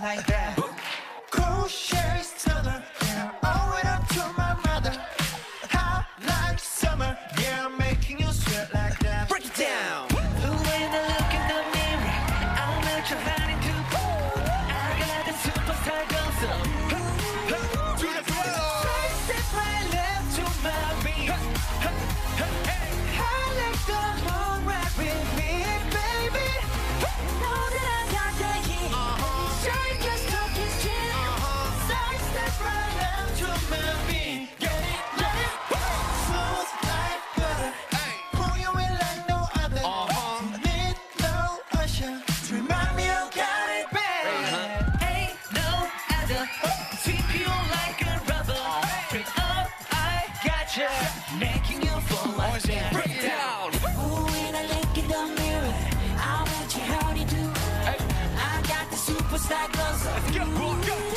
like that. Cool shades stunner, yeah, owe it up to my mother. Hot like summer, yeah, I'm making you sweat like that. Break it down. When I look in the mirror, I'll melt your heart into gold. I got the superstar girls up. To the floor. Step right left to my beat. I like the moon right with me, baby. Know that I got the heat. Sure, just talk his shit. Step right left to my beat. Get it, let it smooth like butter. Pull you in like no other. Need no usher to remind me you got it bad. Ain't no other. Sweep you like a rubber. Straight up, I gotcha. Making you fall like that. Break it down. Ooh, when I look in the mirror, I'll bet you how you do. I got the superstar glow. Go, go, go.